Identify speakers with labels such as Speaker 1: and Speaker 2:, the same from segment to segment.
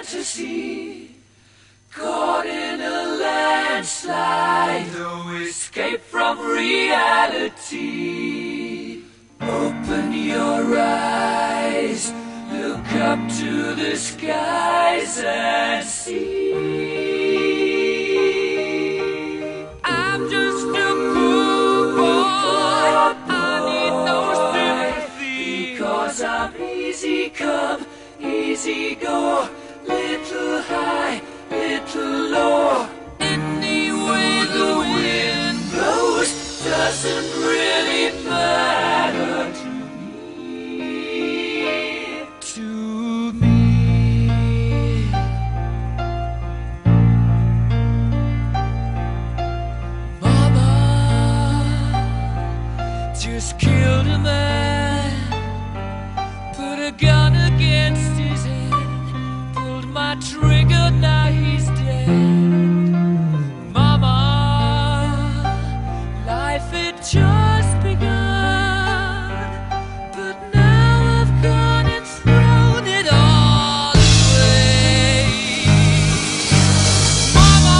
Speaker 1: fantasy, caught in a landslide, no escape from reality. Open your eyes, look up to the skies and see. I'm just a poor boy, I need no sympathy, because I'm easy come, easy go, little high, little low. Any way the wind blows doesn't really matter to me. To me. Mama just killed a man, put a gun against his head, pulled my trigger, now he's dead. Mama, life had just begun, but now I've gone and thrown it all away. Mama,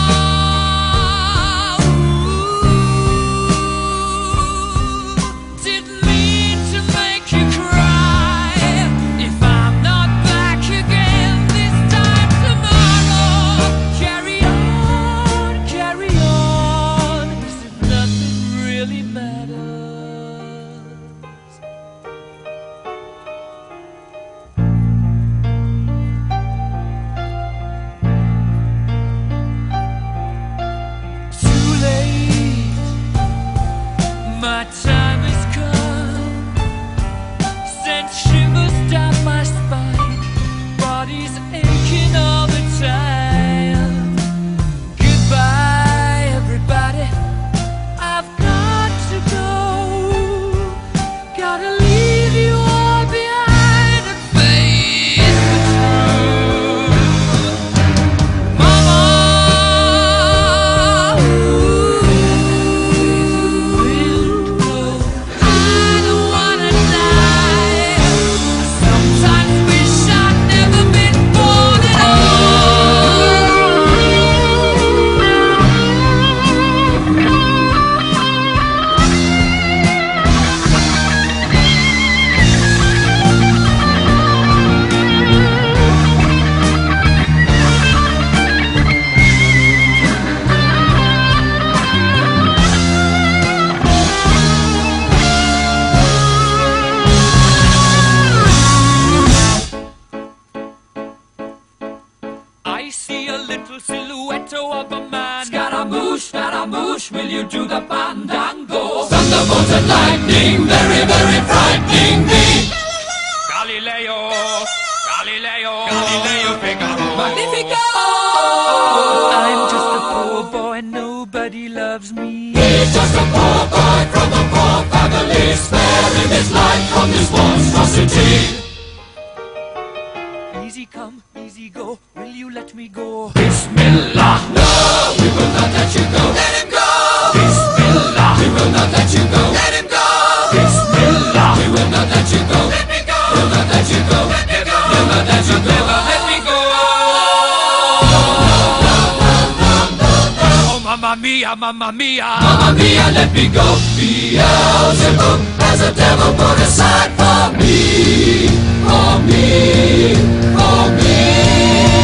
Speaker 1: didn't mean to make you cry. If I'm not back again this time tomorrow, carry on, as if nothing really matters. Too late, my time has come, sent shivers down my spine, body's aching all the time. Goodbye, everybody, I've got to go, gotta leave you all behind and face the truth. Mama, I don't wanna die. I sometimes wish I'd never been born at I see a little silhouette of a man. Scaramouche, will you do the fandango? Thunderbolt and lightning, very, very frightening me. Galileo, Figaro. Magnifico! I'm just a poor boy, nobody loves me. He's just a poor boy from a poor family, sparing his life from this monstrosity. Easy come, easy go, will you let me go? Bismillah! No, we will not let you go. Let him go! Bismillah! We will not let you go. Let him go! Bismillah! We will not let you go. Let me go! We'll not let you go. Let me go! We'll not let you go. Never let me go! Oh, mamma mia, mamma mia! Mamma mia, let me go! Beelzebub has a devil put aside for me! For me! For me!